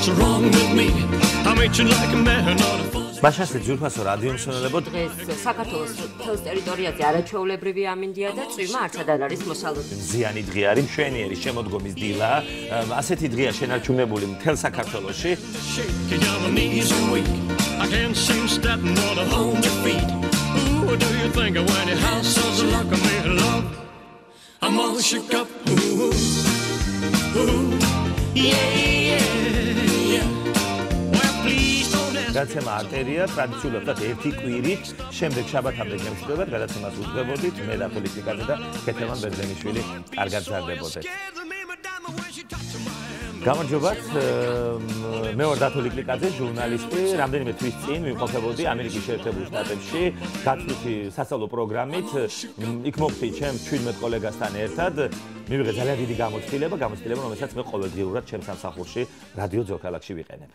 what's wrong with me? I'm itching like a man on a fuzzy. მაშასე ძვირფასო რადიო მსმენელებო დღეს საქართველოს მთელს ტერიტორიაზე არაჩვეულებრივი ამინდია და წვიმა არცად არ არის მოსალოდნელი. ზიანი დღე არის მშვენიერი შემოდგომის დილა. ასეთი დღეა შენარჩუნებული მთელ საქართველოში. Shaking on my knees and weak. I can't seem to step on a hold my feet. Who do you think of when your house sounds like a man love? I'm all shook up. Ooh, ooh, yeah, yeah. Well, please don't ask. გადაცემა არტერია ტრადიციულად ერთი კვირით შემდეგ შაბათამდე გემშვიდობად გადაცემას უძღვებოდით მე და პოლიტიკაზე და კეთილან ბერძენიშვილი კარგად ზარდებოდეთ. გამარჯობათ მე ვარ დათო ლიკლიკაძე ჟურნალისტი რამდენიმე თვის წინ ვიმყოფებოდი ამერიკის შეერთებულ შტატებში გაცვლითი სასწავლო პროგრამით იქ მოვხდი ჩემ 17 კოლეგასთან ერთად მივიღე ძალიან დიდი გამოცდილება რომელსაც მე ყოველდღიურად ჩემს სამსახურში რადიო ძოქალაქში ვიყენებ.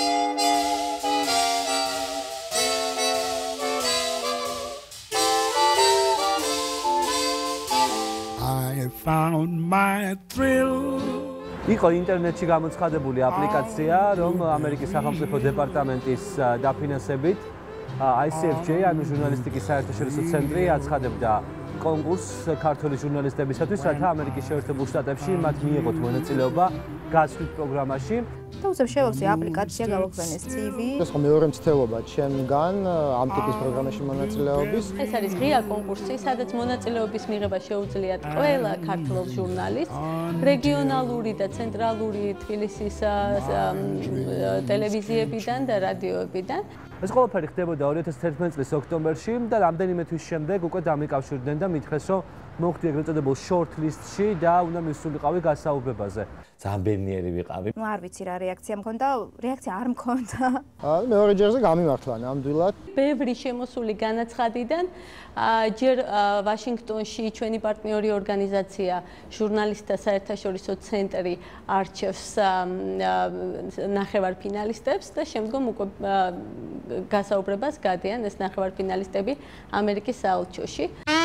I found my thrill. იყო ინტერნეტში გამოცხადებული აპლიკაცია, რომ ამერიკის სახელმწიფო დეპარტამენტის დაფინანსებით ICFJ, ანუ ჟურნალისტიკის საერთაშორისო ცენტრი აცხადებდა კონკურსს ქართული ჟურნალისტებისათვის, რათა ამერიკის შეერთებულ შტატებში მათ მიიღოთ მონაწილეობა გაცვლით პროგრამაში. და უცებ შევავსე აპლიკაცია გავაქვენეს CV. ეს ხო მეორე მცდელობა ჩემგან ამ ტიპის პროგრამაში მონაწილეობის. ეს არის ღია კონკურსი, სადაც მონაწილეობის მიღება შეუძლიათ ყველა ქართულ ჟურნალისტს, რეგიონალური და ცენტრალური თბილისის ტელევიზიებიდან და რადიოებიდან. ეს ყველაფერი ხდებოდა 2011 წლის ოქტომბერში და რამდენიმე თვის შემდეგ უკვე დამიკავშირდნენ და მითხრეს, რომ მოხვდი ეგრეთ წოდებულ short list-ში და უნდა მისულიყავი გასაუბრებაზე. ძალიან ბედნიერი ვიყავი. ნუ არ ვიცი რა რეაქცია მქონდა, რეაქცია არ მქონდა. მეორე ჯერზე გამიმართლა ნამდვილად. ბევრი შემოსული განაცხადიდან ჯერ ვაშინგტონში ჩვენი პარტნიორი ორგანიზაცია ჟურნალისტთა საერთაშორისო ცენტრი არჩევს ნახევარფინალისტებს და შემდგომ უკვე გასაუბრებას გადიან ეს ნახევარფინალისტები ამერიკის საელჩოში.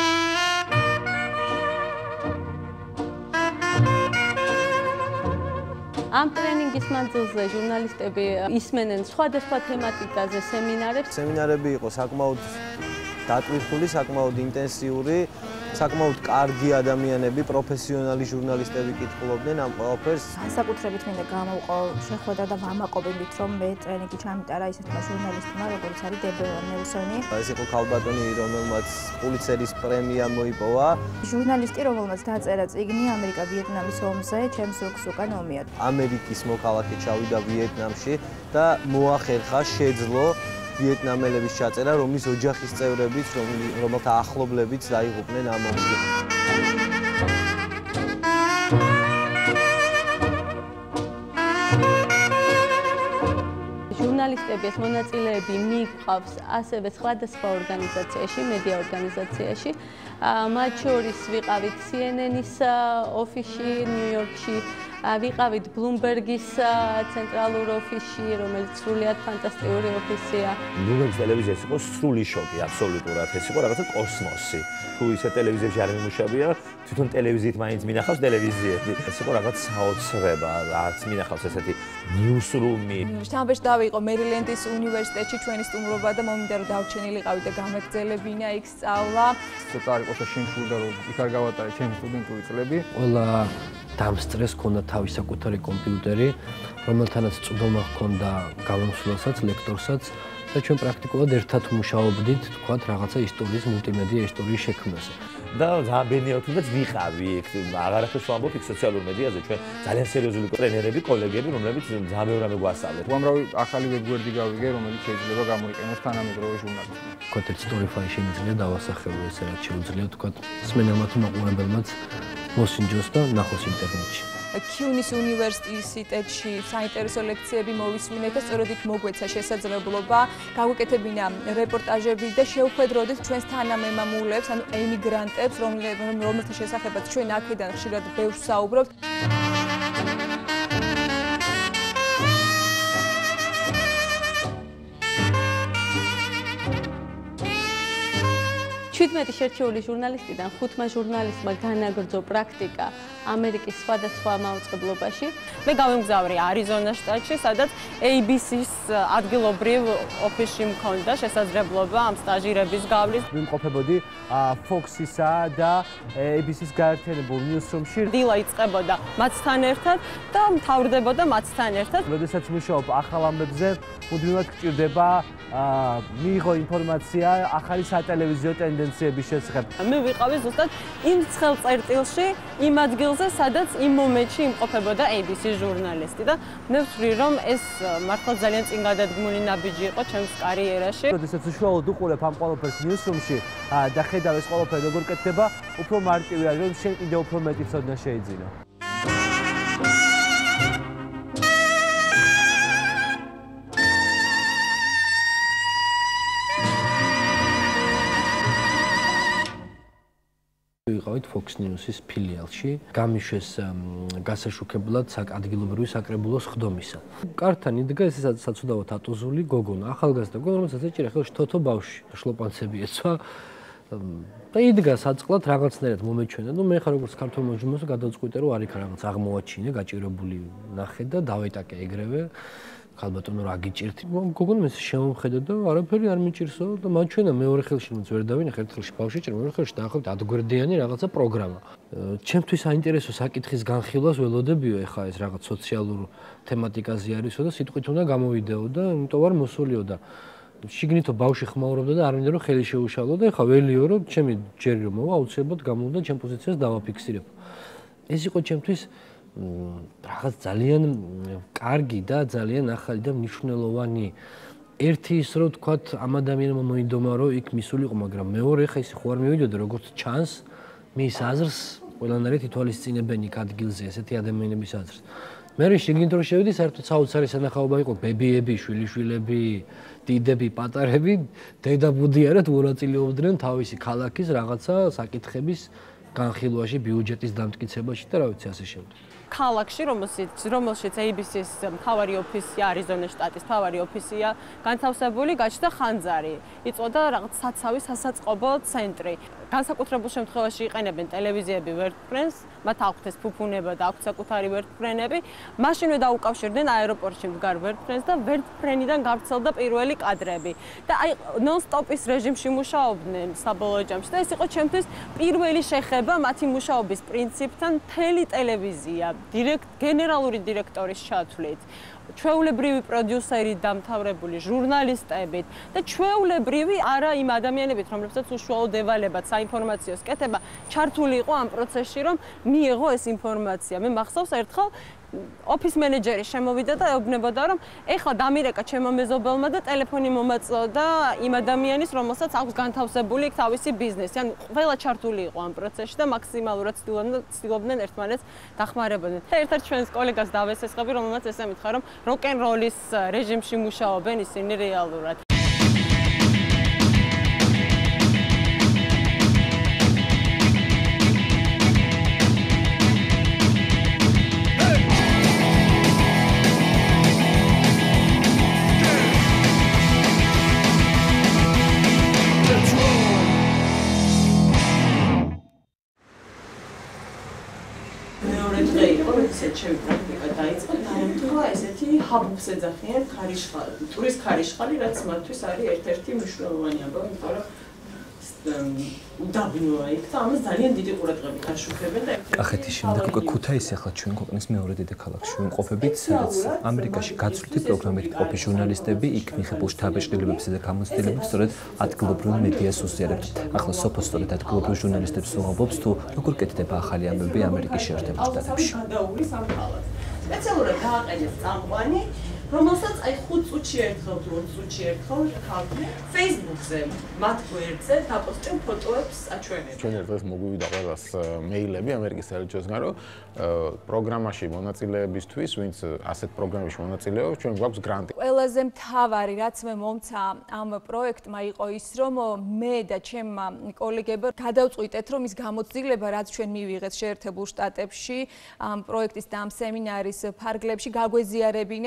ამ ტრენინგის მანძილზე ჟურნალისტები ისმენენ სხვადასხვა თემატიკაზე სემინარებს. სემინარები იყო საკმაოდ დატვირთული, საკმაოდ ინტენსიური, საკმაოდ კარგი ადამიანები, პროფესიონალი ჟურნალისტები კითხულობდნენ ამ ყველაფერს. განსაკუთრებით მინდა გამოვყო შეხვედრა და ვამაყობებით, რომ მე ტრენინგი ჩამიტარა ისეთმა ჟურნალისტმა, როგორც არის დებელონ ნელსონი. ეს იყო ქალბატონი, რომელმაც პულიცერის პრემია მოიპოვა. ჟურნალისტი, რომელმაც დაწერა წიგნი ამერიკა ვიეტნამის ომზე, ჩემს რუკს უკან ომია. ამერიკის მოქალაქე ჩავიდა ვიეტნამში და მოახერხა შეძლო ვიეტნამელების ჩაწერა, რომლის ოჯახის წევრებიც, რომელთა ახლობლებიც დაიღუპნენ ამ ომში. ჟურნალისტების მონაწილეები მიჰყავს ასევე სხვადასხვა ორგანიზაციაში, მედია ორგანიზაციაში. მათ შორის ვიყავით CNN-ის ოფისში ნიუ-იორკში, ვიყავით Bloomberg-ის ცენტრალურ ოფისში, რომელიც სრულიად ფანტასტიკური ოფისია. Bloomberg-ის ტელევიზიას იყო სრული შოკი, აბსოლუტურად. ეს იყო რაღაცა კოსმოსი. თუ ისე ტელევიზიებში არ მიმუშავია, თვითონ ტელევიზიით მაინც მინახავს ტელევიზიები. ეს იყო რაღაც საოცრება, არც მინახავს ესეთი newsroom-ი. შთამბეჭ დავიყო მერილენდის უნივერსიტეტში ჩვენი სტუმრობა და მომინდა რომ დავჩენილიყავი და გამეგზელებინა იქ სწავლა. ცოტა არ იყო შეიმშულდა რომ იქ არ გავატარე ჩემი სტუდენტური წლები. ყველა დამსწრეს ქონდა თავის საკუთარი კომპიუტერი, რომელთანაც წვდომა ჰქონდა გამომსვლელსაც, ლექტორსაც და ჩვენ პრაქტიკულად ერთად მუშაობდით, თქვათ, რაღაცა ისტორიის, მულტიმედია ისტორიის შექმნაზე. და ძალიან ბედნიერ თუნდაც ვიყავი იქ, აღარაფერს ვამბობ იქ სოციალურ მედიაზე, ჩვენ ძალიან სერიოზული ტრენერები, კოლეგები, რომლებიც ძალიან ბევრ რამე გვასწავლეთ. უამრავი ახალი ვებგვერდი გავიგე, რომელიც შეიძლება გამოიყენოს თანამედროვე ჟურნალისტმა. თქვათ, ერთ სტორიფაი შემიძლია დავასახელო ესე, რაც შეუძლია, თქვათ, მსმენელმა თუ მაყურებელმაც მოსინჯოს და ნახოს ინტერნეტში. კიუნის უნივერსიტეტში საინტერესო ლექციები მოვისმინეთ და სწორედ იქ მოგვეცა შესაძლებლობა გავუკეთებინა რეპორტაჟები და შევხვედროდეთ ჩვენს თანამემამულეებს, ანუ ემიგრანტებს, რომელთა შესახებაც ჩვენ აქედან ხშირად ბევრს საუბრობთ. 15 შერჩეული ჟურნალისტიდან 5 ჟურნალისტმა განაგრძო პრაქტიკა ამერიკის სხვადასხვა მაუწყებლობაში. მე გავემგზავრე არიზონას შტატში, სადაც ABC-ს ადგილობრივ ოფისში მქონდა შესაძლებლობა ამ სტაჟირების გავლის. ვიმყოფებოდი Fox-ისა და ABC-ს გაერთიანებულ newsroom-ში. დილა იწყებოდა მათთან ერთად და მთავრდებოდა მათთან ერთად. როდესაც მუშაობ ახალ ამბებზე, მუდმივად გჭირდება მიიღო ინფორმაცია ახალი სატელევიზიო ტენდენციების შესახებ. მე ვიყავი ზუსტად იმ ცხელ წერტილში, იმ ადგილზე, სადაც იმ მომენტში იმყოფებოდა ABC-ს ჟურნალისტი და მე ვთვლი, რომ ეს მართლა ძალიან წინ გადადგმული ნაბიჯი იყო ჩემს კარიერაში. როდესაც უშუალოდ უყურებ ამ ყველაფერს newsroom-ში და ხედავ ეს ყველაფერი როგორ კეთდება, უფრო მარტივია, რომ შენ კიდევ უფრო მეტი ცოდნა შეიძინო. ვიყავით Fox News-ის ფილიალში, გამიშვეს გასაშუქებლად ადგილობრივი საკრებულოს ხდომისა. კართან იდგა ეს საცუდავად ატოზული გოგონა, ახალგაზრდა გოგონა, რომელსაც ეჭირა ხელში თოთო ბავშვი, შლოპანცები ეცვა და იდგა საწყლად რაღაცნაირად მომეჩვენა. ნუ მე ხარ როგორც ქართულ მოჯმოს გადავწყვიტე, რომ არ იქ რაღაც აღმოაჩინე, გაჭირებული ნახე და დავეტაკე ეგრევე. ხალბატონო რა გიჭირთ? გოგონა ეს შემომხედა და არაფერი არ მიჭირსო და მაჩვენა მეორე ხელში მოც ვერ დავინახე, ერთ ხელში ბავშვი ჭირა, მეორე ხელში დაახლოებით 10 გვერდიანი რაღაცა პროგრამა. ჩემთვის საინტერესო საკითხის განხილვას ველოდებიო ეხა ეს რაღაც სოციალურ თემატიკაზე არისო და სიტყვით უნდა გამოვიდეო და იმიტომ ვარ მოსულიო და შიგნითო ბავშვი ხმაურობდა და არ მინდა რომ ხელი შეუშალო და ეხა ველიო რომ ჩემი ჯერი რომ მოვა აუცილებლად გამოვიდა ჩემ პოზიციას დავაფიქსირებ. ეს იყო ჩემთვის რაღაც ძალიან კარგი და ძალიან ახალი და მნიშვნელოვანი. ერთი ის რომ თქვათ ამ ადამიანმა მოინდომა რომ იქ მისულიყო, მაგრამ მეორე ხა ის ხო არ მივიდოდა როგორც ჩანს მის აზრს ყველანაირად ითვალისწინებენ იქ ადგილზე ესეთი ადამიანების აზრს. მე შეგინდ რომ შევიდი საერთოდ საოცარი სანახაობა იყო ბებიები, შვილიშვილები, დიდები, პატარები დედაბუდიანად მონაწილეობდნენ თავისი ქალაქის რაღაცა საკითხების განხილვაში, ბიუჯეტის დამტკიცებაში და რა ვიცი ასე შემდეგ. ქალაქში, რომელშიც ABC-ს მთავარი ოფისი, არიზონას შტატის მთავარი ოფისია განთავსებული, გაჩნდა ხანძარი. იწოდა რაღაც საცავი სასაწყობო ცენტრი. განსაკუთრებულ შემთხვევაში იყენებენ ტელევიზიები ვერტფრენს, მათ აქვთ ეს ფუფუნება და აქვთ საკუთარი ვერტფრენები. მაშინვე დაუკავშირდნენ აეროპორტში მდგარ ვერტფრენს და ვერტფრენიდან გავრცელდა პირველი კადრები. და აი ნონ-სტოპის რეჟიმში მუშაობდნენ საბოლოო ჯამში და ეს იყო ჩემთვის პირველი შეხება მათი მუშაობის პრინციპთან მთელი ტელევიზია. გენერალური დირექტორის ჩათვლით, ჩვეულებრივი პროდიუსერით დამთავრებული ჟურნალისტებით და ჩვეულებრივი არა იმ ადამიანებით, რომლებსაც უშუალოდ ევალებათ საინფორმაციო კეთება, ჩართული იყო ამ პროცესში, რომ მიეღო ეს ინფორმაცია. მე მახსოვს ერთხელ ოფის მენეჯერი შემოვიდა და ეუბნებოდა, რომ ეხლა დამირეკა ჩემო მეზობელმა და ტელეფონი მომაწოდა იმ ადამიანის, რომელსაც აქვს განთავსებული თავისი ბიზნესი. ან ყველა ჩართული იყო ამ პროცესში და მაქსიმალურად ცდილობდნენ ერთმანეთს დახმარებოდნენ. და ერთ-ერთ ჩვენს კოლეგას დავესესხები, რომელმაც ესე მითხრა, რომ როკ-ენ-როლის რეჟიმში მუშაობენ ისინი რეალურად. ჩემი პრაქტიკა დაიწყო და ემთხვევა ესეთი ჰაბობს ეძახიან ქარიშხალი, ტურის ქარიშხალი, რაც მათთვის არის ერთ-ერთი მნიშვნელოვანი ამბავი, იმიტომ რომ უდაბნოა იქ და ამას ძალიან დიდი ყურადღებით აშუქებენ და კახეთის შემდეგ უკვე ქუთაისი ახლა ჩვენ ქვეყნის მეორე დედაქალაქში ვიმყოფებით, სადაც ამერიკაში გაცვლითი პროგრამით მყოფი ჟურნალისტები იქ მიღებულ შთაბეჭდილებებსა და გამოცდილებებს სწორედ ადგილობრივ მედიას უსწრებთ. ახლა სოფო სწორედ ადგილობრივ ჟურნალისტებს უღალბობს თუ როგორ კეთდება ახალი ამბები ამერიკის შეერთებულ შტატებში. სპეციალურად დააყენეს წამყვანი, რომელსაც აი 5 წუთში ერთხელ თუ 20 წუთში ერთხელ ხალხი Facebook-ზე მათ გვერდზე დაპოსტენ ფოტოებს აჩვენებს. ჩვენ ერთ დღეს მოგვივიდა ყველას მეილები ამერიკის საელჩოსგან, რომ პროგრამაში მონაწილეებისთვის, ვინც ასეთ პროგრამებში მონაწილეობს, ჩვენ გვაქვს გრანტი. ყველაზე მთავარი, რაც მე მომცა ამ პროექტმა იყო ის, რომ მე და ჩემმა კოლეგებმა გადავწყვიტეთ, რომ ის გამოცდილება, რაც ჩვენ მივიღეთ შეერთებულ შტატებში, ამ პროექტის და ამ სემინარის ფარგლებში გაგვეზიარებინა ჩვენი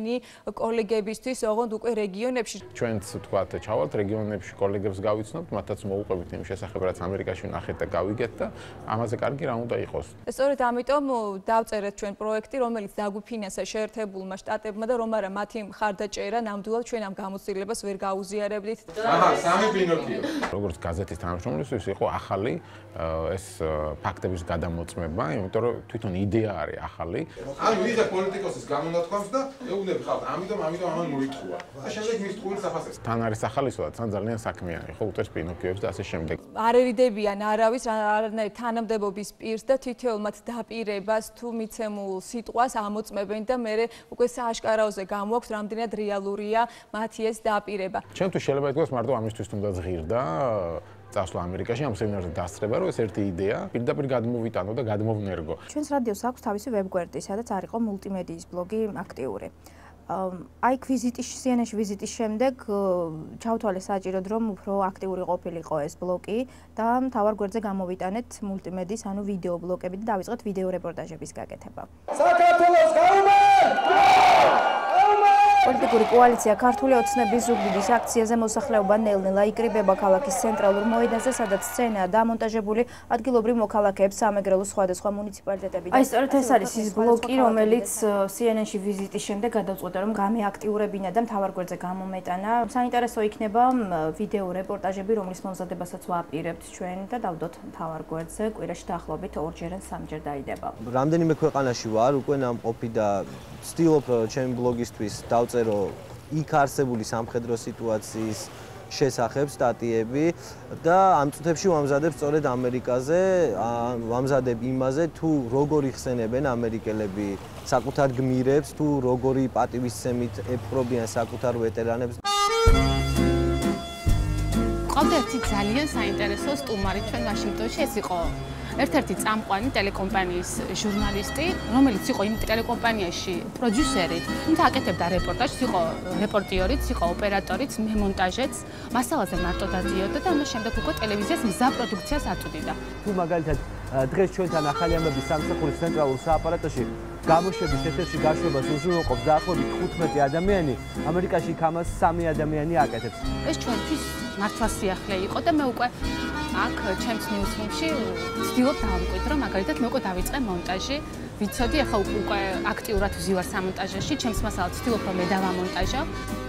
ჩვენი კოლეგებისთვის, ოღონდ უკვე რეგიონებში. ჩვენც თქვათ, ჩავალთ რეგიონებში კოლეგებს გავიცნობთ, მათაც მოუყვებით იმ შესახებ, რაც ამერიკაში ნახეთ და გავიგეთ და ამაზე კარგი რა უნდა იყოს. სწორედ ამიტომ დავწერეთ ჩვენ პროექტი, რომელიც დაგვიფინანსა შეერთებულმა შტატებმა და რომ არა მათი მხარდაჭერა ნამდვილად ჩვენ ამ გამოცდილებას ვერ გაუზიარებდით. აჰა, სამი პინოკიო. როგორც გაზეთის თანამშრომლისთვის იყო ახალი ეს ფაქტების გადამოწმება, იმიტომ რომ თვითონ იდეა არის ახალი. ანუ ვიღე პოლიტიკოსის გამონათქვამს და ეუბნები ხალხს, ამიტომ ამან მოიწუა. და შემდეგ მის ტყუილს ახასებს. თან არის ახალისოდაც, თან ძალიან საქმიანი, ხო, უწევს პინოკიოებს და ასე შემდეგ. არ ერიდებიან არავის არანაირ თანამდებობის პირს და თითოეულ მათ დაპირებას თუ მიცემულ სიტყვას ამოწმებენ და მე უკვე სააშკარაოზე გამოაქვს რამდენად რეალურია მათი ეს დაპირება. ჩემთვის შეიძლება ითქვას მარტო ამისთვის თუნდაც ღირდა წასვლა ამერიკაში ამ სემინარზე დასწრება, რომ ეს ერთი იდეა პირდაპირ გადმოვიტანო და გადმოვნერგო. ჩვენს რადიოს აქვს თავისი ვებგვერდი, სადაც არ იყო მულტიმედიის ბლოგი აქტიური. აი CNN-ში ვიზიტის შემდეგ ჩავთვალე საჭიროდ რომ უფრო აქტიური ყოფილიყო ეს ბლოკი და მთავარ გვერდზე გამოვიტანეთ მულტიმედიის ანუ ვიდეო ბლოკები და დავიწყეთ ვიდეო რეპორტაჟების გაკეთება. საქართველოს გაუმე! პოლიტიკური კოალიცია ქართული ოცნების ზუგდიდის აქციაზე მოსახლეობა ნელ-ნელა იკრიბება ქალაქის ცენტრალურ მოედანზე, სადაც სცენაა დამონტაჟებული ადგილობრივ მოქალაქეებს სამეგრელოს სხვადასხვა მუნიციპალიტეტები. აი სწორედ ეს არის ის ბლოკი, რომელიც CNN-ში ვიზიტის შემდეგ გადავწყვეტა რომ გამეაქტიურებინა და მთავარ გვერდზე გამომეტანა. საინტერესო იქნება ვიდეო რეპორტაჟები, რომლის მომზადებასაც ვაპირებთ ჩვენ და დავდოთ მთავარ გვერდზე კვირაში დაახლოებით 2-ჯერ ან 3-ჯერ დაიდება. რამდენიმე ქვეყანაში ვარ, უკვე ნამყოფი და ვცდილობ ჩემი ბლოგისთვის დავწერო იქ არსებული სამხედრო სიტუაციის შესახებ სტატიები და ამ წუთებში ვამზადებ სწორედ ამერიკაზე, ვამზადებ იმაზე თუ როგორ იხსენებენ ამერიკელები საკუთარ გმირებს, თუ როგორი პატივისცემით ეპყრობიან საკუთარ ვეტერანებს. ყავდა ერთი ძალიან საინტერესო სტუმარი ჩვენ ვაშინგტონში, ეს იყო ერთ-ერთი წამყვანი ტელეკომპანიის ჟურნალისტი, რომელიც იყო იმ ტელეკომპანიაში პროდიუსერი, თუმცა აკეთებდა რეპორტაჟს, იყო რეპორტიორიც, იყო ოპერატორიც, მემონტაჟეც, მასალაზე მარტო დადიოდა და ამას შემდეგ უკვე ტელევიზიას მზა პროდუქციას აწვდიდა. თუ მაგალითად დღეს ჩვენთან ახალი ამბების სამსახურის ცენტრალურ სააპარატოში გამოშვების ეთერში გაშვებას უზრუნველყოფს დაახლოებით 15 ადამიანი, ამერიკაში იქ ამას 3 ადამიანი აკეთებს. ეს ჩვენთვის მართლა სიახლე იყო და მე უკვე აქ ჩემს ნიუსრუმში ვცდილობ დავამკვიდრო, მაგალითად მე უკვე დავიწყე მონტაჟი, ვიცოდი ახლა უკვე აქტიურად ვზივარ სამონტაჟში, ჩემს მასალას ვცდილობ რომ მე დავამონტაჟო.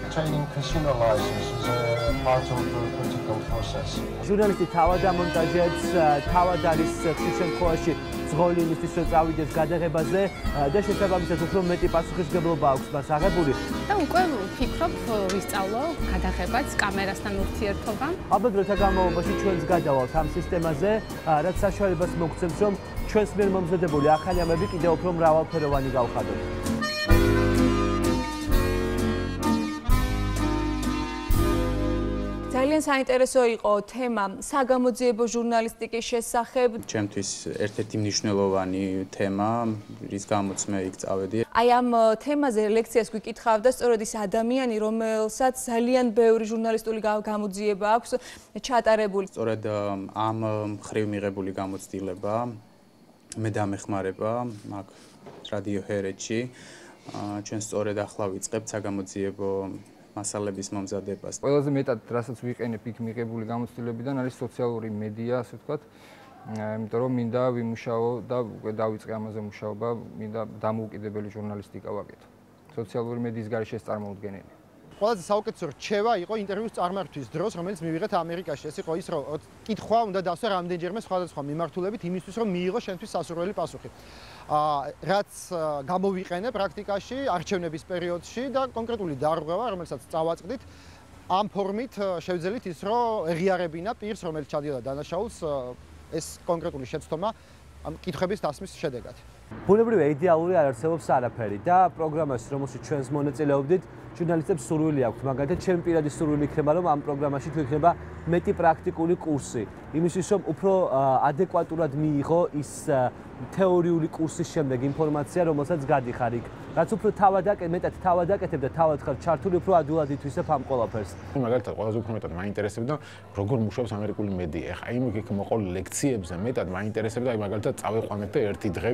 ჟურნალისტი თავად ამონტაჟებს, თავად არის ხშირ შემთხვევაში ძღოლი იმისთვის რომ წავიდეს გადაღებაზე და შესაბამისად უფრო მეტი პასუხისმგებლობა აქვს მას აღებული. და უკვე ვფიქრობ ვისწავლო გადაღებაც, კამერასთან ურთიერთობა. ალბათ დროთა განმავლობაში ჩვენს გადავალთ ამ სისტემაზე, რაც საშუალებას მოგცემს რომ ჩვენს მიერ მომზადებული ახალი ამბები კიდევ უფრო მრავალფეროვანი გავხადოთ. ძალიან საინტერესო იყო თემა საგამოძიებო ჟურნალისტიკის შესახებ. ჩემთვის ერთ-ერთი მნიშვნელოვანი თემა, რის გამოც მე იქ წავედი. აი ამ თემაზე ლექციას გვიკითხავდა სწორედ ის ადამიანი, რომელსაც ძალიან ბევრი ჟურნალისტული გამოძიება აქვს ჩატარებული. სწორედ ამ მხრივ მიღებული გამოცდილება მე დამეხმარება მაგ რადიო ჰერეთში. ჩვენ სწორედ ახლა ვიწყებთ საგამოძიებო მასალების მომზადებას. ყველაზე მეტად რასაც ვიყენებ იქ მიღებული გამოცდილებიდან არის სოციალური მედია, ასე ვთქვათ. იმიტომ რომ მინდა ვიმუშაო და უკვე დავიწყე ამაზე მუშაობა, მინდა დამოუკიდებელი ჟურნალისტიკა ვაკეთო. სოციალური მედიის გარეშე ეს წარმოუდგენელი. ყველაზე საუკეთესო რჩევა იყო ინტერვიუს წარმართვის დროს, რომელიც მივიღეთ ამერიკაში. ეს იყო ის, რომ კითხვა უნდა დავსვა რამდენჯერმე სხვადასხვა მიმართულებით იმისთვის, რომ მიიღო შენთვის სასურველი პასუხი. რაც გამოვიყენე პრაქტიკაში, არჩევნების პერიოდში და კონკრეტული დარღვევა, რომელსაც წავაწყდით, ამ ფორმით შევძელით ის, რომ ეღიარებინა პირს, რომელიც ჩადიოდა დანაშაულს, ეს კონკრეტული შეცდომა ამ კითხვების დასმის შედეგად. ბუნებრივია იდეალური არ არსებობს არაფერი და პროგრამაში, რომელშიც ჩვენს მონაწილეობდით, ჟურნალისტებს სურვილი აქვთ, მაგალითად, ჩემი პირადი სურვილი იქნება, რომ ამ პროგრამაში თუ იქნება მეტი პრაქტიკული კურსი, იმისთვის, რომ უფრო ადეკვატურად მიიღო ის თეორიული კურსის შემდეგ ინფორმაცია, რომელსაც გადიხარ იქ. რაც უფრო მეტად თავად აკეთებ და თავად ხარ ჩართული, უფრო ადვილად ითვისებ ამ ყველაფერს. მაგალითად, ყველაზე უფრო მეტად მაინტერესებდა, როგორ მუშაობს ამერიკული მედია. ეხა იმ მოყოლ ლექციებზე მეტად მაინტერესებდა, მაგალითად, წავიყვანეთ და ერთი დღე გვეყურებინათ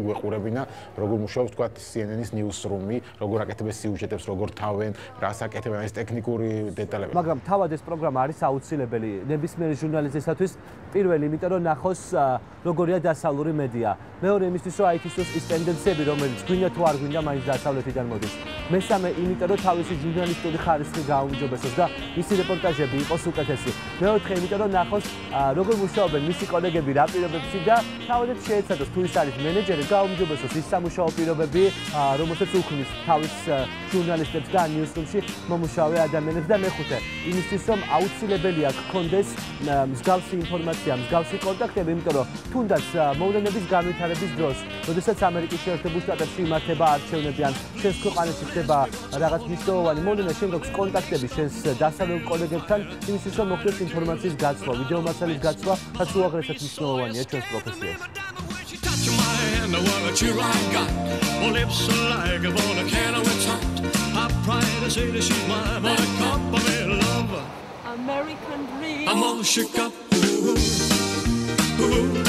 გაეჩვენებინა, როგორ მუშაობს თქვა CNN-ის newsroom-ი, როგორ აკეთებს სიუჟეტებს, როგორ თავენ, რას აკეთებენ, ეს ტექნიკური დეტალები. მაგრამ თავად ეს პროგრამა არის აუცილებელი ნებისმიერი ჟურნალისტისათვის, პირველი, იმიტომ რომ ნახოს როგორია დასავლური მედია. მეორე იმისთვის, რომ აითვისოს ის ტენდენციები, რომელიც გვინდა თუ არ გვინდა, მაინც დასავლეთიდან მოდის. მესამე, იმიტომ რომ თავისი ჟურნალისტური ხარისხი გააუმჯობესოს და მისი რეპორტაჟები იყოს უკეთესი. მეოთხე, იმიტომ რომ ნახოს როგორ მუშაობენ მისი კოლეგები რა პირობებში და თავადაც შეეცადოს თუ ის არის მენეჯერი, გააუმჯობესოს ის სამუშაო პირობები, რომელსაც უქმნის თავის ჟურნალისტებს და ნიუსრუმში მომუშავე ადამიანებს და მეხუთე, იმისთვის რომ აუცილებელია გქონდეს მსგავსი ინფორმაცია, მსგავსი კონტაქტები, იმიტომ რომ თუნდაც მოვლენების განვითარების დროს, როდესაც ამერიკის შეერთებულ შტატებში იმართება არჩევნები ან შენს ქვეყანაში ხდება რაღაც მნიშვნელოვანი მოვლენა, შენ გაქვს კონტაქტები შენს დასავლელ კოლეგებთან, იმისთვის რომ მოხდეს ინფორმაციის გაცვლა, ვიდეო მასალის გაცვლა, რაც უაღრესად მნიშვნელოვანია ჩვენს პროფესიაში. American dream. I'm all shook up. Ooh, ooh.